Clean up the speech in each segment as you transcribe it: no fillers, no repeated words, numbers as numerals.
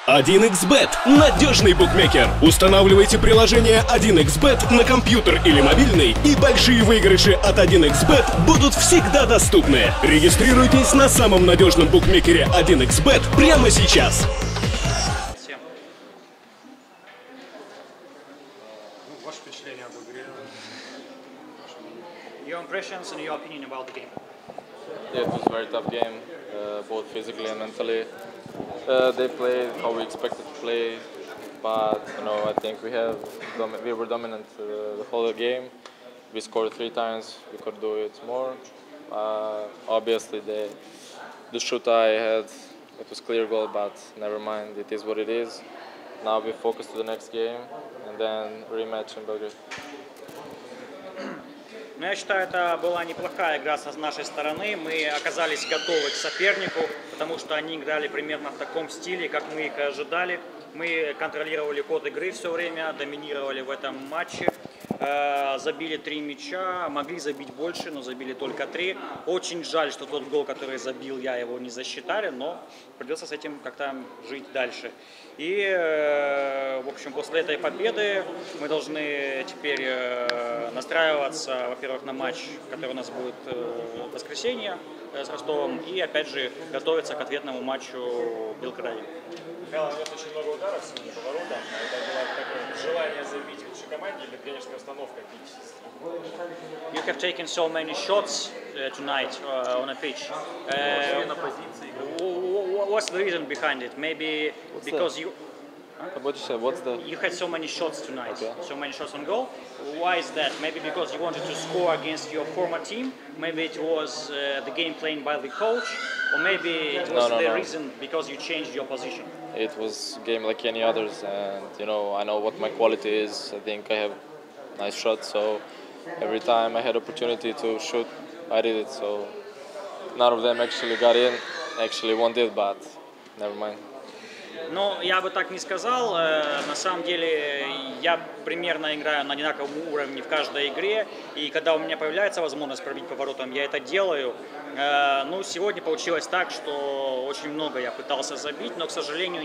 1xBet – надежный букмекер. Устанавливайте приложение 1xBet на компьютер или мобильный, и большие выигрыши от 1xBet будут всегда доступны. Регистрируйтесь на самом надежном букмекере 1xBet прямо сейчас. Ваше впечатление об игре? Your impressions and your opinion about the game. Yeah, it was a very tough game, both physically and mentally. They played how we expected to play, but I think we were dominant the whole game. We scored 3 times. We could do it more. Obviously, the shoot I had, it was clear goal, but never mind. It is what it is. Now we focus to the next game and then rematch in Belgrade. Но я считаю, это была неплохая игра с нашей стороны. Мы оказались готовы к сопернику, потому что они играли примерно в таком стиле, как мы их и ожидали. Мы контролировали ход игры все время, доминировали в этом матче. Забили 3 мяча, могли забить больше, но забили только 3. Очень жаль, что тот гол, который забил я, его не засчитали, но придется с этим как-то жить дальше. И, в общем, после этой победы мы должны теперь настраиваться, во-первых, на матч, который у нас будет в воскресенье с Ростовом, и, опять же, готовиться к ответному матчу в Белграде. Михаил, у вас очень много ударов сегодня по воротам. Это было такое желание забить лучшей команде или тренерская установка физически? You have taken so many shots tonight on a pitch. What's the reason behind it? Maybe because you What you said? What's the? you had so many shots tonight, Okay. so many shots on goal. Why is that? Maybe because you wanted to score against your former team. Maybe it was the game played by the coach, or maybe it was the reason because you changed your position. It was a game like any others, and I know what my quality is. I think I have nice shots, so every time I had opportunity to shoot, I did it. So none of them actually got in. Actually, one did, but never mind. Но я бы так не сказал. На самом деле я примерно играю на одинаковом уровне в каждой игре, и когда у меня появляется возможность пробить по воротам, я это делаю. Ну, сегодня получилось так, что очень много я пытался забить, но, к сожалению,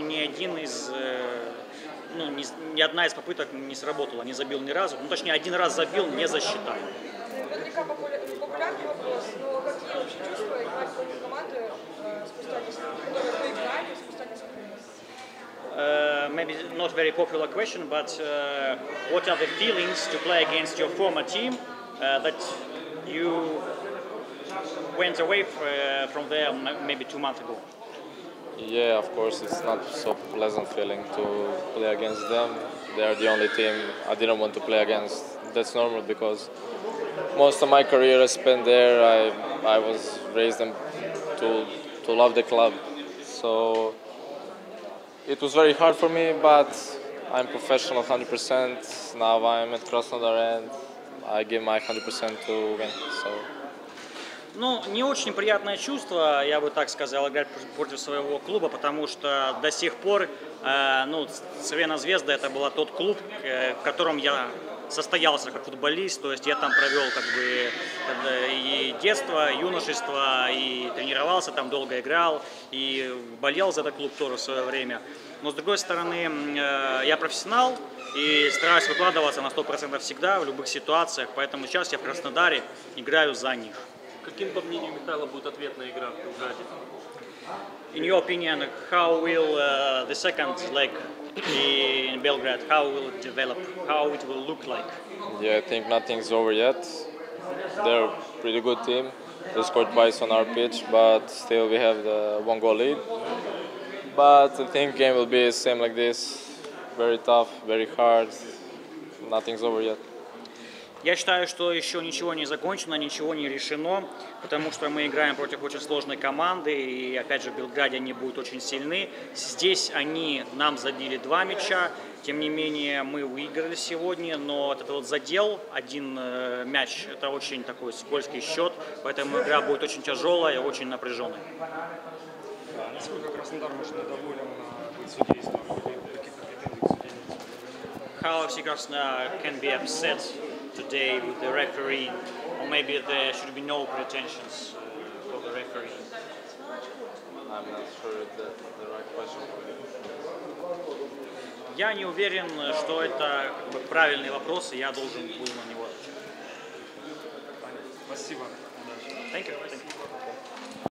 ни одна из попыток не сработала, не забил ни разу. Ну, точнее, один раз забил, не засчитали. Наверняка популярный вопрос, но какие вообще чувства играть против команды спустя несколько, которые выиграли спустя несколько лет? Maybe not very popular question, but what are the feelings to play against your former team that you went away from there maybe 2 months ago? Yeah, of course, it's not so pleasant feeling to play against them. They are the only team I didn't want to play against. That's normal because most of my career I spent there. I was raised to love the club. So it was very hard for me, but I'm professional 100%. Now I'm at Krasnodar and I give my 100% to win. So. Ну, не очень приятное чувство, я бы так сказал, играть против своего клуба, потому что до сих пор, Цервена Звезда это был тот клуб, в котором я состоялся как футболист, то есть я там провел и детство, и юношество, и тренировался там, долго играл, и болел за этот клуб тоже в свое время. Но с другой стороны, я профессионал и стараюсь выкладываться на 100% всегда, в любых ситуациях, поэтому сейчас я в Краснодаре играю за них. Каким, по мнению Михаила, будет ответная игра в Белграде? In your opinion, how will the second leg in Belgrade, how will it develop, how it will look like? Yeah, I think nothing's over yet. They're a pretty good team. They scored twice on our pitch, but still we have the 1-goal lead. But I think game will be the same like this. Very tough, very hard. Nothing's over yet. Я считаю, что еще ничего не закончено, ничего не решено, потому что мы играем против очень сложной команды, и опять же в Белграде они будут очень сильны. Здесь они нам забили 2 мяча, тем не менее мы выиграли сегодня, но этот вот задел, один мяч, это очень такой скользкий счет, поэтому игра будет очень тяжелая и очень напряженная. Насколько Краснодар может недоволен быть судейством? Каких-то претензий к судейству? How FC Krasnodar can be upset today with the referee, or maybe there should be no pretensions for the referee? I'm not sure if that's the right question. Я не уверен, что это как бы правильный вопрос, и я должен был на него отвечать. Спасибо. Thank you.